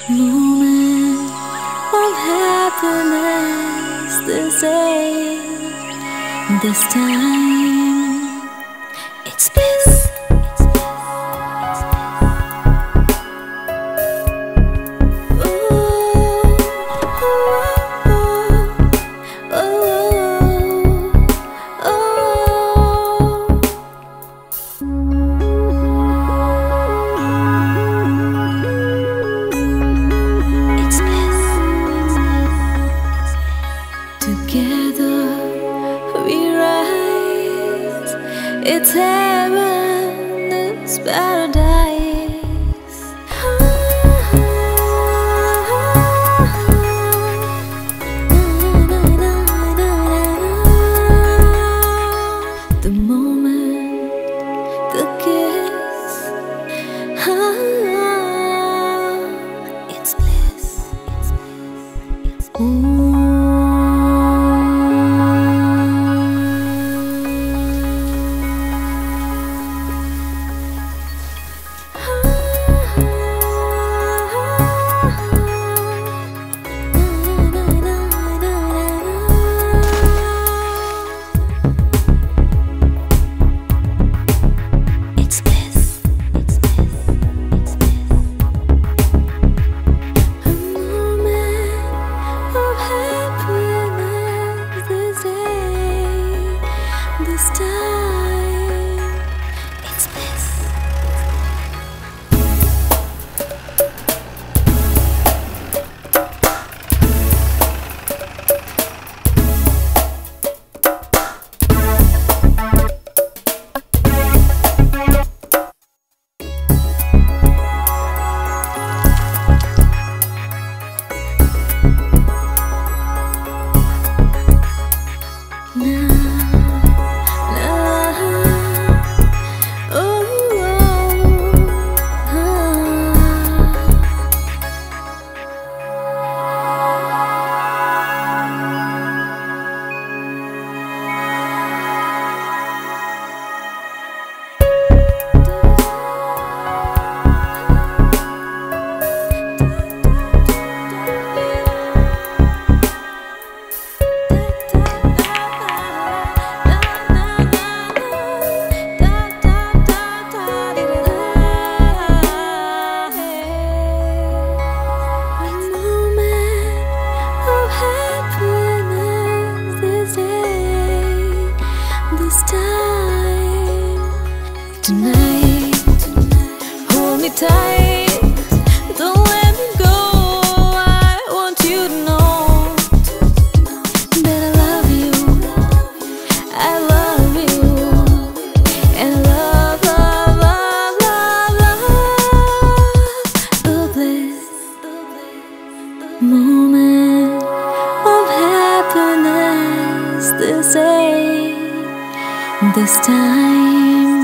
Moment of happiness this day, this time it's bliss. It's heaven, it's paradise. The moment, the kiss, it's bliss. It's bliss. This time, it's bliss. Tonight, hold me tight, don't let me go. I want you to know that I love you, I love you, and love, love, love, love, love, the bliss. Moment of happiness this day, this time.